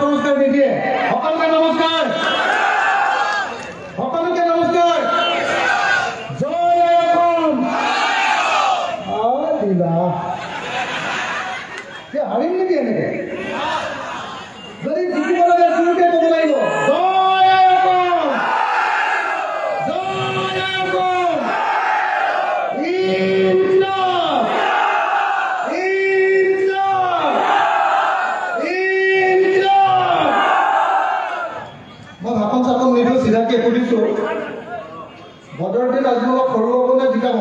পুৰস্কাৰ নিদিয়ে। সকলোকে নমস্কাৰ, সকলোকে নমস্কাৰ। জয় অসম। দিলা হাৰিম নেকি এনেকে? যদি জিকিব লাগে জোৰকে ক'ব লাগিব, জয় অসম, জয় অসম, ইনকলাব, ইনকলাব, ইনকলাব। মই ভাষণ চাষণ নিদিওঁ, চিধাকে সুধিছো, বদৰুদ্দিন আজমলক হৰুৱাবনে জিকাব?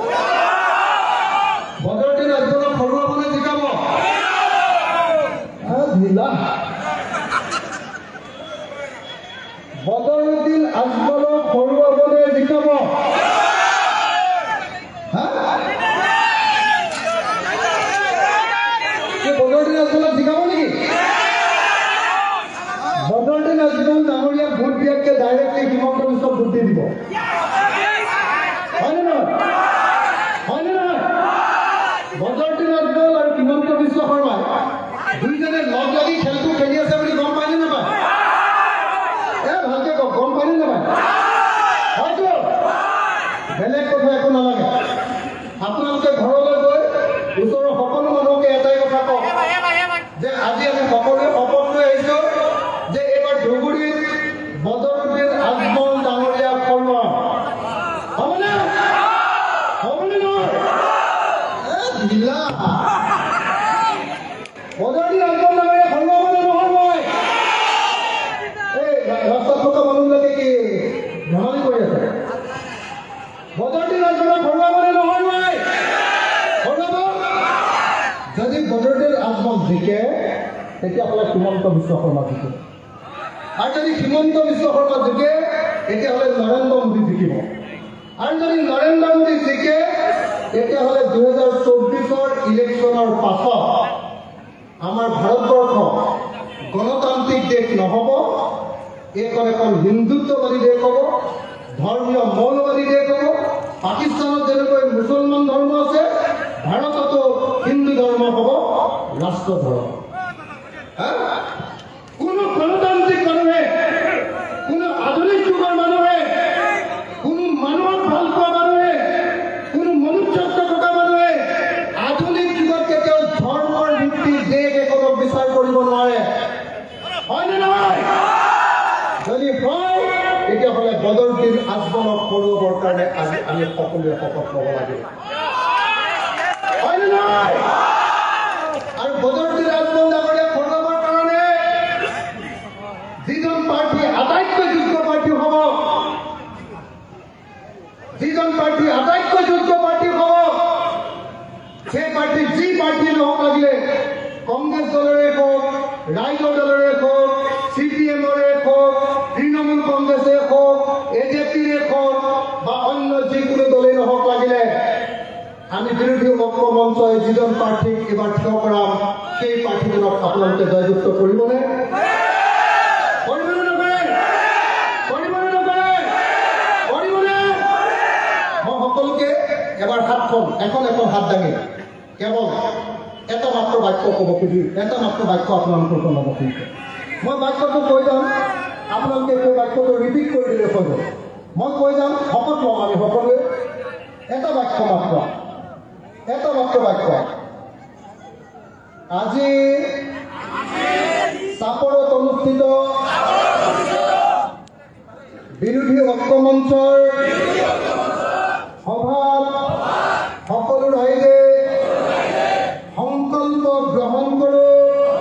বদৰুদ্দিন আজমলক হৰুৱাবনে জিকাব? বদৰুদ্দিন আজমলক হৰুৱাবনে জিকাব? বদৰুদ্দিন আজমলক জিকাব নেকি? বদৰুদ্দিন আজমল ডাঙৰীয়াক ভোট দিয়াতকে ডাইৰেক্টলি হিমন্ত বিশ্বক ভোট দি দিব। হয়নে নহয়? হয়নে নহয়? বদৰুদ্দিন আজমল আৰু হিমন্ত বিশ্ব শৰ্মাই দুইজনে লগ লাগি খেলটো খেলি আছে বুলি গম পায়নে নাপায়? ভালকে কওক, গম পায়নে নাপায়? হয়তো বেলেগ কথা একো নালাগে। আপোনালোকে ঘৰলৈ গৈ ওচৰৰ সকলো মানুহকে এটাই কথা কওক যে আজি আমি সকলোৱে শপত লৈ আহিছো যে এইবাৰ ধুবুৰীত বদৰুদ্দিন আজমল ডাঙৰীয়াক হৰুৱাম। হ'বনে? হ'বনে নহয়? বদৰুদ্দিন আজমল ডাঙৰীয়াক হৰুৱাবনে নহয়? এই ৰাস্তাত থকা মানুহবিলাকে কি ধেমালি কৰি আছে? বদৰুদ্দিন আজমলক হৰুৱাবনে নহয়? হৰুৱাব। যদি বদৰুদ্দিন আজমল জিকে তেতিয়াহ'লে হিমন্ত বিশ্ব শৰ্মা জিকে, আৰু যদি হিমন্ত বিশ্ব শৰ্মা জিকে তেতিয়াহ'লে নৰেন্দ্ৰ মোদী জিকিব, আৰু যদি নৰেন্দ্ৰ মোদী জিকে তেতিয়াহ'লে 2024 ইলেকশ্যনৰ পাছত আমাৰ ভাৰতবৰ্ষ গণতান্ত্ৰিক দেশ নহ'ব, এইখন এখন হিন্দুত্ববাদী দেশ হ'ব, ধৰ্মীয় মৌলবাদী দেশ হ'ব। পাকিস্তানত যেনেকৈ মুছলমান ধৰ্ম আছে, ভাৰততো হিন্দু ধৰ্ম হ'ব ৰাষ্ট্ৰ ধৰ্ম। কোনো গণতান্ত্ৰিক মানুহে, কোনো আধুনিক যুগৰ মানুহে, কোনো মানুহক ভাল পোৱা মানুহে, কোনো মনুষ্যত্ব থকা মানুহে আধুনিক যুগত কেতিয়াও ধৰ্মৰ ভিত্তিত দেশ এখনক বিচাৰ কৰিব নোৱাৰে। হয়নে নহয়? যদি হয় তেতিয়াহ'লে বদৰুদ্দিন আজমলক হৰুৱাবৰ কাৰণে আজি আমি সকলোৱে শপত ল'ব লাগে। হয়নে নহয়? আৰু বদৰুদ্দিন আজমল ডাঙৰীয়াক হৰুৱাবৰ কাৰণে যিজন প্ৰাৰ্থী আটাইতকৈ যোগ্য প্ৰাৰ্থী হ'ব, যিজন প্ৰাৰ্থী আটাইতকৈ যোগ্য প্ৰাৰ্থী হ'ব, সেই প্ৰাৰ্থী যি প্ৰাৰ্থী নহওক লাগিলে, কংগ্ৰেছ দলৰে হওক, ৰাইজৰ দলৰে হওক, CPM-ৰে হওক, তৃণমূল কংগ্ৰেছে হওক, AJP-ৰে হওক বা অন্য যিকোনো দলেই নহওক লাগিলে, আমি বিৰোধী ঐক্য মঞ্চই যিজন প্ৰাৰ্থীক এইবাৰ থিয় কৰাম, সেই প্ৰাৰ্থীজনক আপোনালোকে জয়যুক্ত কৰিবনে? কৰিবনে নকৰে? কৰিবনে নকৰে? কৰিবনে? মই সকলোকে এবাৰ হাতখন এখন হাত দাঙি কেৱল এটা মাত্ৰ বাক্য ক'ব খুজি, এটা মাত্ৰ বাক্য আপোনালোকৰ জনাব খুজিছে। মই বাক্যটো কৈ যাম, আপোনালোকে সেই বাক্যটো ৰিপিট কৰি দিলে হৈ গ'ল। মই কৈ যাম, শপত ল'ম আমি সকলোৱে, এটা বাক্য মাত্ৰ, এটা মাত্ৰ বাক্য। আজি চাপৰত অনুষ্ঠিত বিৰোধী ঐক্য মঞ্চৰ সভাত সকলো ৰাইজে সংকল্প গ্ৰহণ কৰোঁ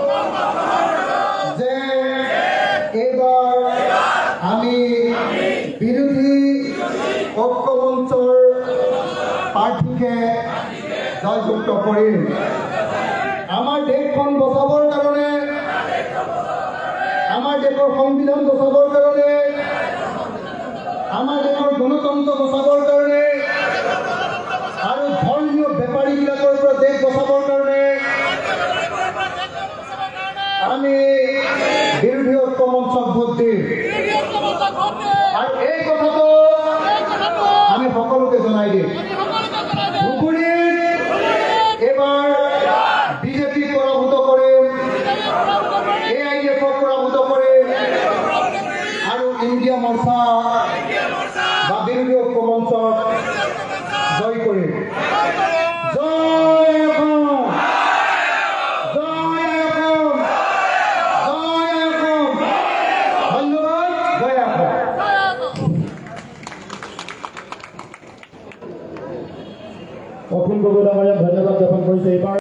যে এইবাৰ আমি বিৰোধী ঐক্য মঞ্চৰ প্ৰাৰ্থীকে জয়যুক্ত কৰিম। আমাৰ দেশখন বচাবৰ কাৰণে, আমাৰ দেশৰ সংবিধান বচাবৰ কাৰণে, আমাৰ দেশৰ গণতন্ত্ৰ বচাবৰ কাৰণে আৰু ধৰ্মীয় বেপাৰীবিলাকৰ পৰা দেশ বচাবৰ কাৰণে আমি বিৰোধী ঐক্য মঞ্চক ভোট দিম। আৰু এই কথাটো আমি সকলোকে জনাই দিম। ধুবুৰীত এইবাৰ BJP পৰাভূত কৰিম, AIF পৰাভূত মৰ্চা বা বিৰোধী ঐক্য মঞ্চক জয় কৰি জয় অসম, জয় অসম, জয় অসম। ধন্যবাদ। জয় অসম। অখিল গগৈ ডাঙৰীয়াক ধন্যবাদ জ্ঞাপন কৰিছে। এইবাৰ